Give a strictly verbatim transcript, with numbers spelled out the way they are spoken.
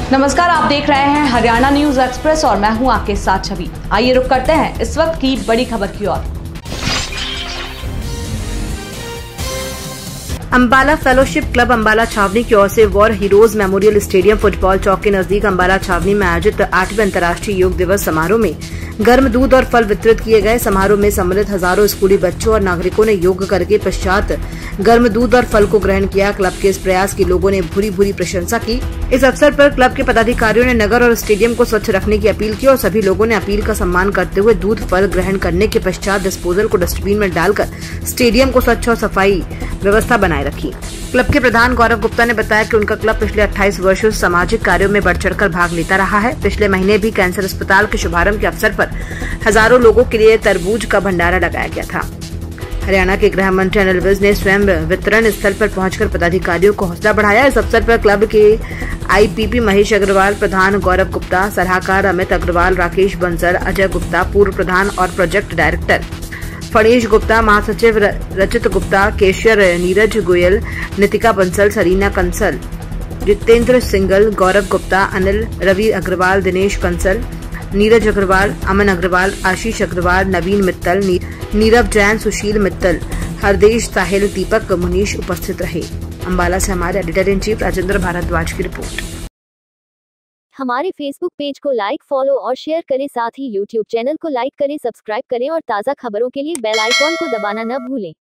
नमस्कार, आप देख रहे हैं हरियाणा न्यूज एक्सप्रेस और मैं हूं आपके साथ छवि। आइए रुक करते हैं इस वक्त की बड़ी खबर की ओर। अंबाला फेलोशिप क्लब अंबाला छावनी की ओर से war heroes memorial stadium football Chowk के नजदीक अंबाला छावनी में आयोजित आठवें अंतर्राष्ट्रीय योग दिवस समारोह में गर्म दूध और फल वितरित किए गए। समारोह में सम्मिलित हजारों स्कूली बच्चों और नागरिकों ने योग करके पश्चात गर्म दूध और फल को ग्रहण किया। क्लब के इस प्रयास की लोगों ने भूरी भूरी प्रशंसा की। इस अवसर पर क्लब के पदाधिकारियों ने नगर और स्टेडियम को स्वच्छ रखने की अपील की और सभी लोगों ने अपील का सम्मान करते हुए दूध फल ग्रहण करने के पश्चात डिस्पोजल को डस्टबिन में डालकर स्टेडियम को स्वच्छ और सफाई व्यवस्था बनाए रखी। क्लब के प्रधान गौरव गुप्ता ने बताया कि उनका क्लब पिछले अट्ठाईस वर्षों से सामाजिक कार्यों में बढ़ चढ़कर भाग लेता रहा है। पिछले महीने भी कैंसर अस्पताल के शुभारंभ के अवसर पर हजारों लोगों के लिए तरबूज का भंडारा लगाया गया था। हरियाणा के गृह मंत्री अनिल विज ने स्वयं वितरण स्थल पर पहुंचकर पदाधिकारियों को हौसला बढ़ाया। इस अवसर पर क्लब के आईपीपी महेश अग्रवाल, प्रधान गौरव गुप्ता, सलाहकार अमित अग्रवाल, राकेश बंसल, अजय गुप्ता, पूर्व प्रधान और प्रोजेक्ट डायरेक्टर फणीश गुप्ता, महासचिव रचित गुप्ता, केशियर नीरज गोयल, नितिका बंसल, सरीना कंसल, जितेंद्र सिंगल, गौरव गुप्ता, अनिल, रवि अग्रवाल, दिनेश कंसल, नीरज अग्रवाल, अमन अग्रवाल, आशीष अग्रवाल, नवीन मित्तल, नीरव जैन, सुशील मित्तल, हरदेश साहिल, दीपक मुनीश उपस्थित रहे। अंबाला से हमारे editor in chief Rajendra Bhardwaj की रिपोर्ट। हमारे फेसबुक पेज को लाइक, फॉलो और शेयर करें। साथ ही यूट्यूब चैनल को लाइक करें, सब्सक्राइब करें और ताज़ा खबरों के लिए बेल आइकॉन को दबाना न भूलें।